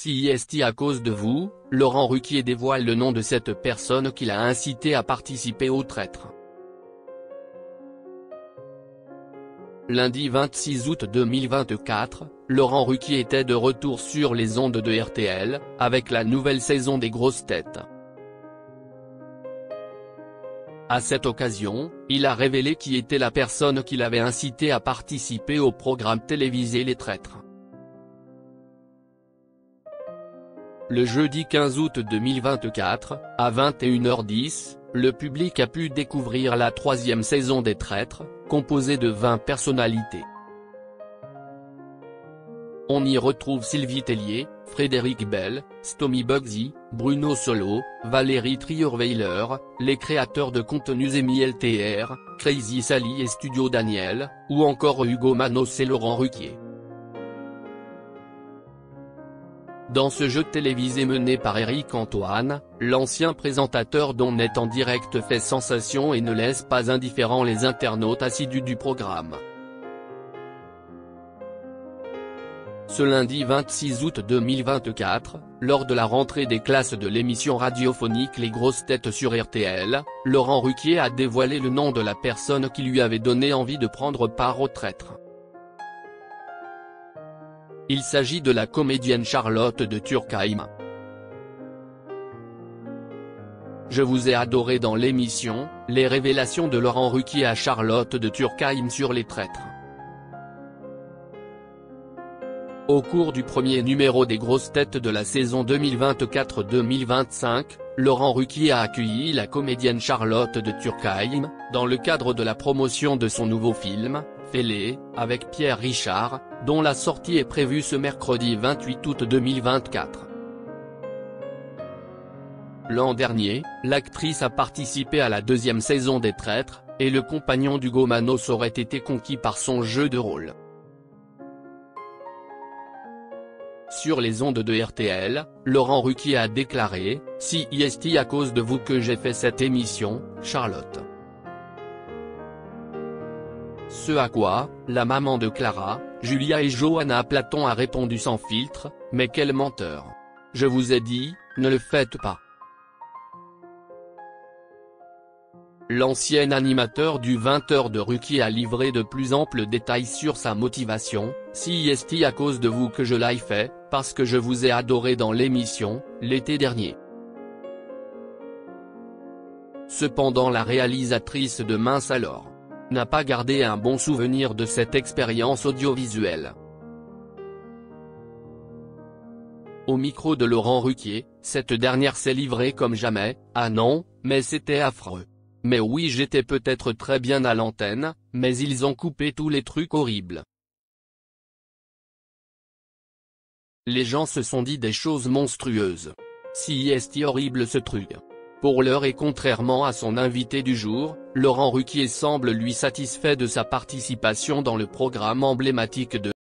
Si est à cause de vous, Laurent Ruquier dévoile le nom de cette personne qui l'a incité à participer au traître. Lundi 26 août 2024, Laurent Ruquier était de retour sur les ondes de RTL, avec la nouvelle saison des grosses têtes. À cette occasion, il a révélé qui était la personne qui l'avait incité à participer au programme télévisé Les Traîtres. Le jeudi 15 août 2024, à 21h10, le public a pu découvrir la troisième saison des Traîtres, composée de 20 personnalités. On y retrouve Sylvie Tellier, Frédéric Bell, Stomy Bugsy, Bruno Solo, Valérie Trierweiler, les créateurs de contenus Emi LTR, Crazy Sally et Studio Daniel, ou encore Hugo Manos et Laurent Ruquier. Dans ce jeu télévisé mené par Éric Antoine, l'ancien présentateur d'On est en direct fait sensation et ne laisse pas indifférents les internautes assidus du programme. Ce lundi 26 août 2024, lors de la rentrée des classes de l'émission radiophonique Les Grosses Têtes sur RTL, Laurent Ruquier a dévoilé le nom de la personne qui lui avait donné envie de prendre part au traître. Il s'agit de la comédienne Charlotte de Turckheim. Je vous ai adoré dans l'émission, les révélations de Laurent Ruquier à Charlotte de Turckheim sur les traîtres. Au cours du premier numéro des grosses têtes de la saison 2024-2025, Laurent Ruquier a accueilli la comédienne Charlotte de Turckheim, dans le cadre de la promotion de son nouveau film, Fêlé, avec Pierre Richard, dont la sortie est prévue ce mercredi 28 août 2024. L'an dernier, l'actrice a participé à la deuxième saison des Traîtres, et le compagnon d'Hugo Manos aurait été conquis par son jeu de rôle. Sur les ondes de RTL, Laurent Ruquier a déclaré « Si c'est à cause de vous que j'ai fait cette émission, Charlotte ». Ce à quoi, la maman de Clara, Julia et Johanna Platon a répondu sans filtre, « Mais quel menteur. Je vous ai dit, ne le faites pas ». L'ancien animateur du 20h de Ruquier a livré de plus amples détails sur sa motivation, « Si c'est à cause de vous que je l'ai fait, parce que je vous ai adoré dans l'émission, l'été dernier ». Cependant la réalisatrice de Mince alors n'a pas gardé un bon souvenir de cette expérience audiovisuelle. Au micro de Laurent Ruquier, cette dernière s'est livrée comme jamais, « Ah non, mais c'était affreux. Mais oui, j'étais peut-être très bien à l'antenne, mais ils ont coupé tous les trucs horribles. Les gens se sont dit des choses monstrueuses. Si est horrible ce truc. » Pour l'heure et contrairement à son invité du jour, Laurent Ruquier semble lui satisfait de sa participation dans le programme emblématique de